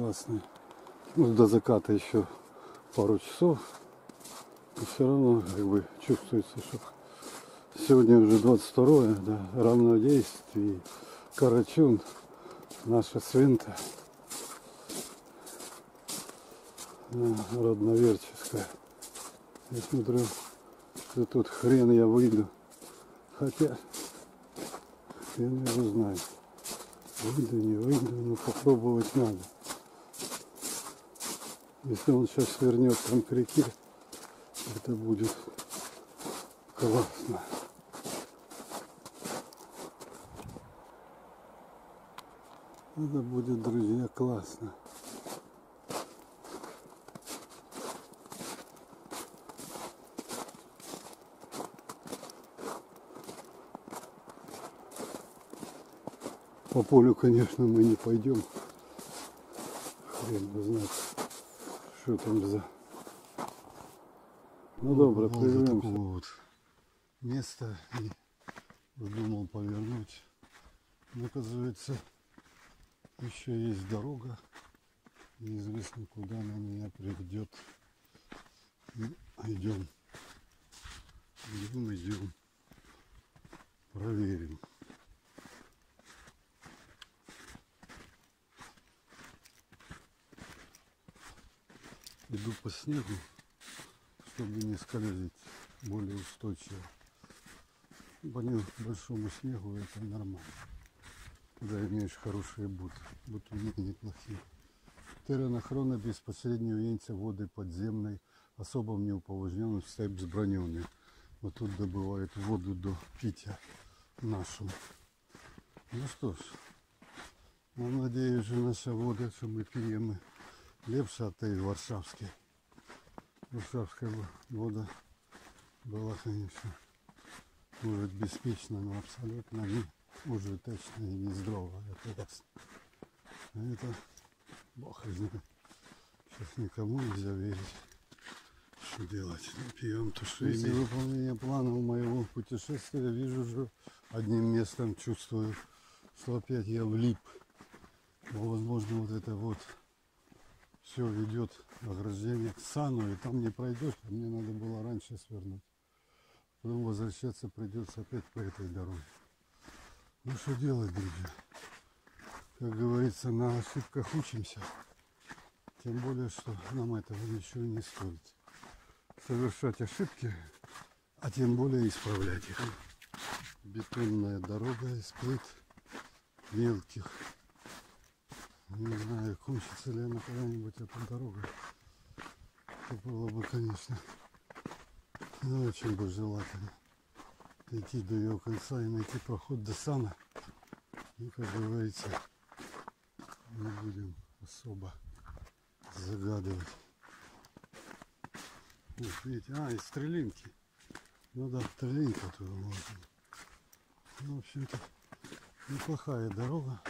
классный. Ну, до заката еще пару часов. И все равно как бы чувствуется, что сегодня уже 22-е, да, равнодействие, Карачун, наша свинта, родноверческая. Я смотрю, что тут хрен я выйду. Хотя, хрен его знает. Выйду, не выйду, но попробовать надо. Если он сейчас свернет там к реке, это будет классно. Это будет, друзья, классно. По полю, конечно, мы не пойдем. Хрен бы знает, что там за... Ну добро, прервемся. Такого вот места и думал повернуть. Но, оказывается, еще есть дорога. Неизвестно, куда она меня приведет. Идем. Идем. Проверим. Иду по снегу, чтобы не скользить, более устойчиво. По большому снегу это нормально, когда имеешь хорошие буты. Буты у них неплохие. Терен охорона безпосередньо віється води подземной, особо в неуповажненном степ зброненный. Вот тут добывают воду до питья нашу. Ну что ж, я надеюсь, что наша вода, что мы пьем, лепше от той варшавской. Варшавская вода была, конечно, может беспечна, но абсолютно не ужиточна и не здоровая. Это ясно. А это Бог знает. Сейчас никому нельзя верить. Что делать? Пьем то, что имеем. После выполнения планов моего путешествия вижу, что одним местом чувствую, что опять я влип. Но, возможно, вот это вот все ведет ограждение к Сану, и там не пройдешь, а мне надо было раньше свернуть. Потом возвращаться придется опять по этой дороге. Ну что делать, друзья? Как говорится, на ошибках учимся. Тем более, что нам этого ничего не стоит. Совершать ошибки, а тем более исправлять их. Бетонная дорога из плит мелких. Не знаю, кончится ли она когда-нибудь, эта дорога. Это было бы, конечно, очень бы желательно идти до ее конца и найти проход до Сана. И, как говорится, не будем особо загадывать. Вот видите, и стрелинки. Ну да, стрелинка туда можно. Ну, в общем-то, неплохая дорога.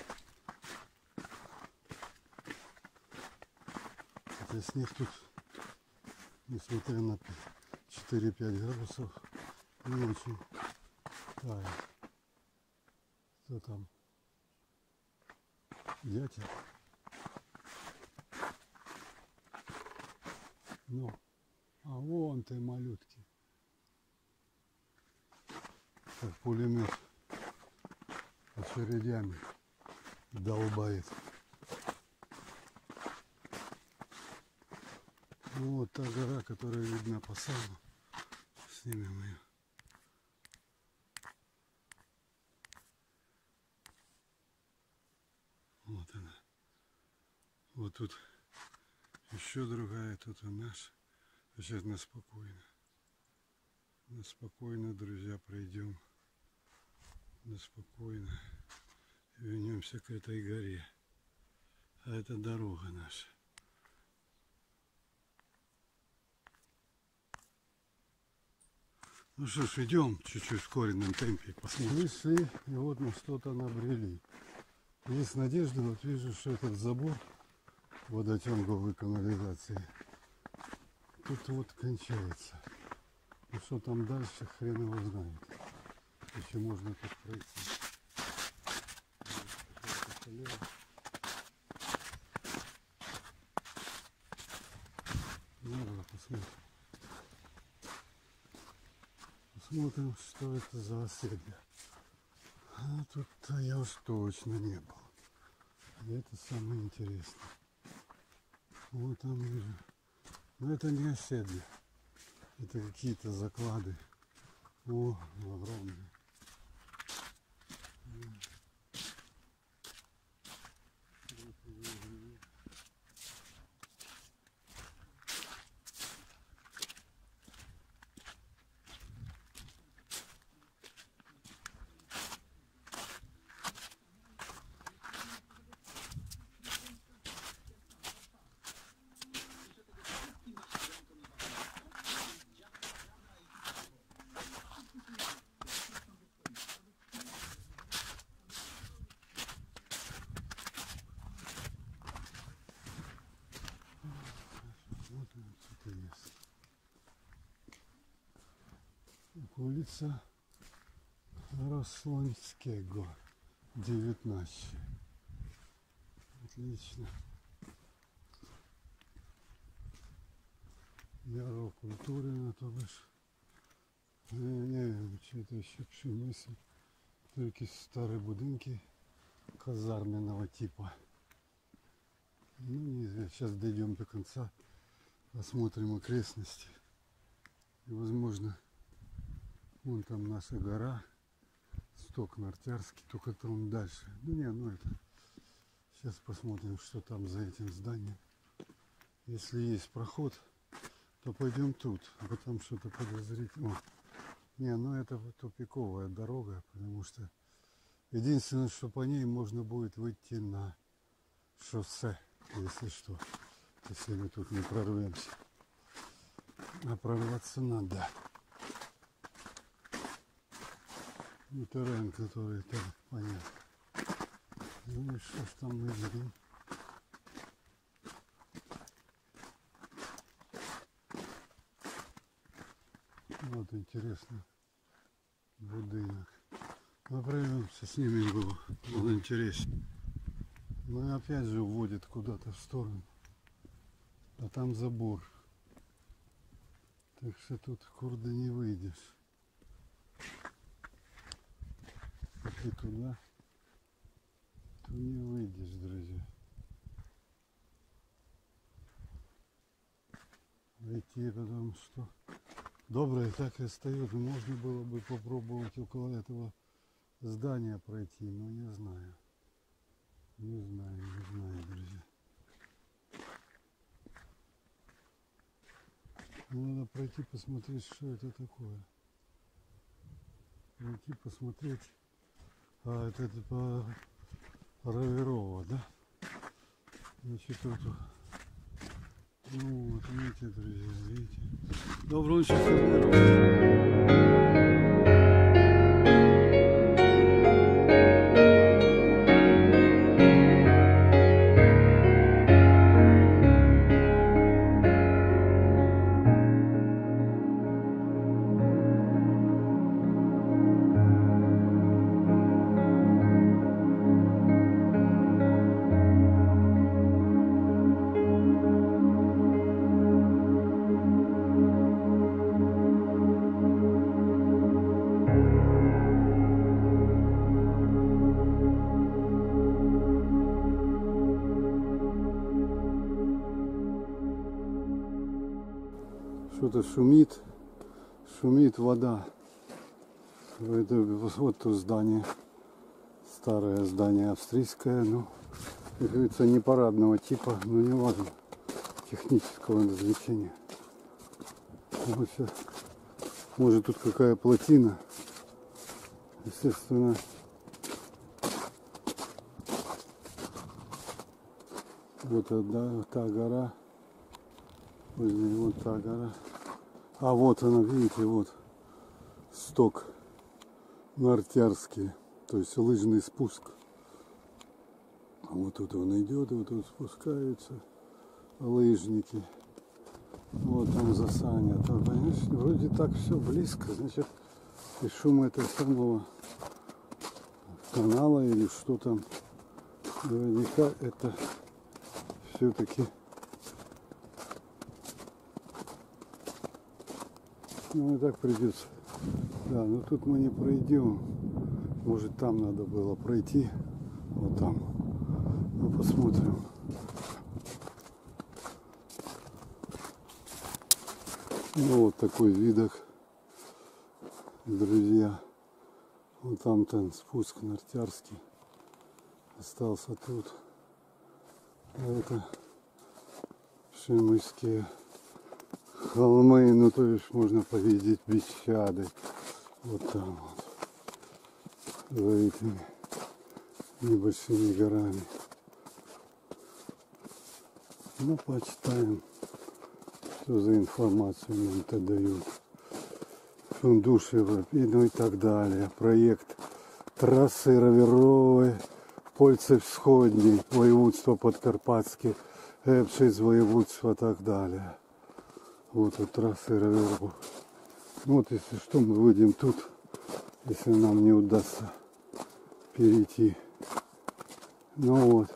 Хотя снег тут, несмотря на 4-5 градусов, не очень тает. Кто там? Дятел? Ну, а вон ты, малютки. Как пулемет очередями долбает. Ну вот та гора, которая видна по Сану. Снимем ее. Вот она. Вот тут еще другая, тут и наша. Сейчас на спокойно. На спокойно, друзья, пройдем. На спокойно. И вернемся к этой горе. А это дорога наша. Ну что ж, идем чуть-чуть в ускоренном темпе, посмотрим. Вышли, и вот мы что-то набрели. Есть надежда, вот вижу, что этот забор водотянковой канализации тут вот кончается. Ну что там дальше, хрен его знает. Еще можно тут пройти. Надо посмотреть. Посмотрим, что это за оседле. А тут-то я уж точно не был. И это самое интересное. Вот там вижу. Но это не оседле. Это какие-то заклады. О, огромные. Улица Рослонского, 19. Отлично. Яро культури на то бишь. Не, что-то еще пшеницы. Только старые будинки казарменного типа. Ну, неизвестно. Сейчас дойдем до конца. Посмотрим окрестности. И, возможно, вон там наша гора. Сток Нартярский, только там дальше. Ну, не, ну это... Сейчас посмотрим, что там за этим зданием. Если есть проход, то пойдем тут. А там что-то подозрительное. Не, ну это тупиковая дорога, потому что единственное, что по ней можно будет выйти на шоссе, если что. Если мы тут не прорвемся. А прорваться надо. Ну, террен, который там понятно. Ну и что ж там мы видим? Вот интересно. Будинок. Мы пройдемся, снимем его. Он интересен. Ну и опять же уводит куда-то в сторону. А там забор. Так что тут курда не выйдешь. И туда, то не выйдешь, друзья. Войти потом что? Доброе так и остается. Можно было бы попробовать около этого здания пройти, но не знаю. Не знаю, друзья. Надо пройти посмотреть, что это такое. Пройти посмотреть. А это по Раверово, да? Значит, вот. Ну вот, видите, друзья, видите. Доброго вечера. Что-то шумит вода. Это вот то здание, старое здание австрийское, ну, как говорится, не парадного типа, но не важно, технического назначения. Вот сейчас, может тут какая плотина, естественно. Вот та гора, вот та гора. А вот она, видите, вот сток Нартярский, то есть лыжный спуск. А вот тут он идет, вот тут спускаются лыжники. Вот там Засаня. Там, понимаешь, вроде так все близко, значит, и шум этого самого канала или что там, наверняка это все-таки Ну и так придется. Да, но тут мы не пройдем. Может там надо было пройти. Вот там. Ну посмотрим. Ну вот такой видок, друзья. Вот там спуск на Нартярский. Остался тут. А это Шимыйские холмы. Ну то есть можно повидеть Бесчады. Вот там вот. За этими небольшими горами. Ну почитаем, что за информацию нам-то дают. Шундушево, ну и так далее. Проект трассы Роверовой, Польцы Всходней, воеводство Подкарпатские, Эпшиц, воеводство и так далее. Вот трассы Роверовой. Вот если что, мы выйдем тут, если нам не удастся перейти. Ну вот,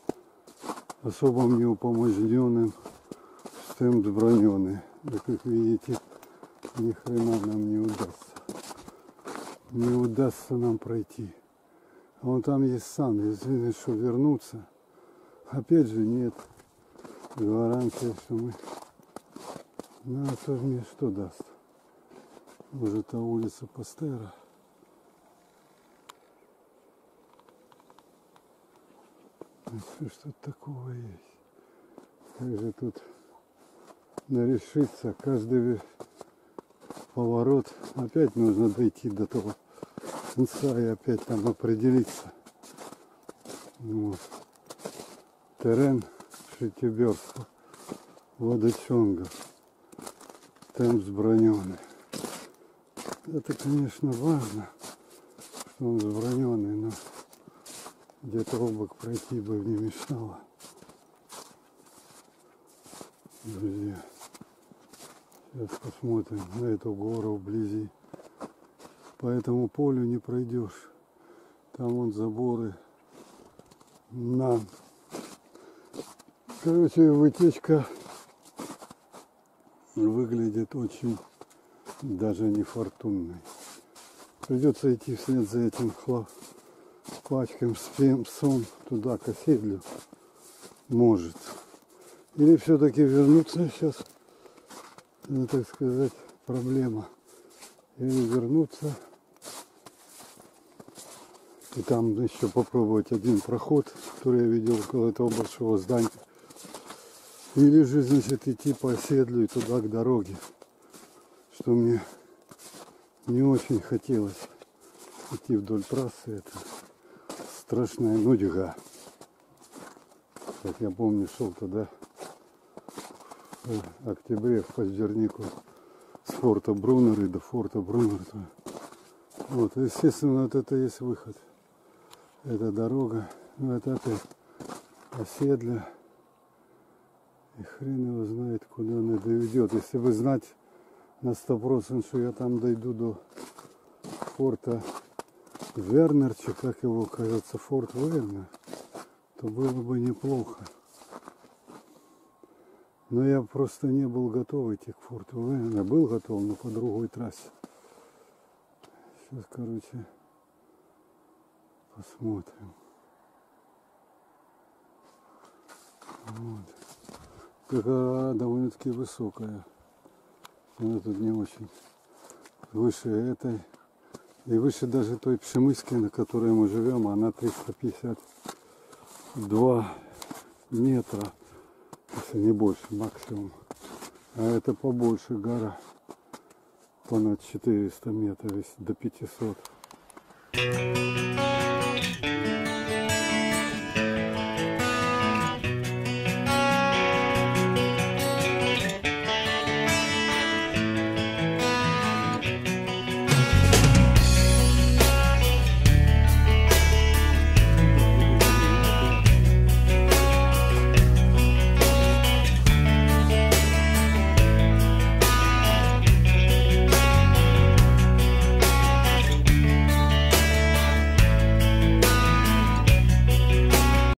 особо неупоможденным стем сброненный. Да, как видите, ни хрена нам не удастся. Не удастся нам пройти. А вон там есть сан, если что вернуться. Опять же нет гарантии, что мы... Ну а то мне что даст? Может, это улица Пастера. Что такого есть? Как же тут нарешиться? Каждый поворот. Опять нужно дойти до того конца и опять там определиться. Вот. Терен Шитиберска, Водочонгов, темп сброненный. Это, конечно, важно, что он сброненный, но где-то обок пройти бы не мешало. Друзья, сейчас посмотрим на эту гору вблизи. По этому полю не пройдешь. Там вон заборы. Короче, вытечка выглядит очень даже не фортунной. Придется идти вслед за этим пачком с псом туда, к оседлю. Может. Или все-таки вернуться сейчас, так сказать, проблема. Или вернуться и там еще попробовать один проход, который я видел около этого большого здания. Или же, значит, идти по оседлю и туда к дороге, что мне не очень хотелось идти вдоль трассы. Это страшная нудьга. Как я помню, шел тогда в октябре в Поздернику с форта Бруннера до форта Бруннера. Вот, естественно, вот это есть выход. Это дорога, ну это опять оседля. И хрен его знает, куда она доведет. Если бы знать на 100%, что я там дойду до форта Вернерча, как его, кажется, форт Вернер, то было бы неплохо. Но я просто не был готов идти к форту Вернер. Был готов, но по другой трассе. Сейчас, короче, посмотрим. Вот. Гора довольно-таки высокая. Она тут не очень. Выше этой. И выше даже той Пшемыской, на которой мы живем, она 352 метра. Если не больше, максимум. А это побольше гора. Понад 400 метров, до 500.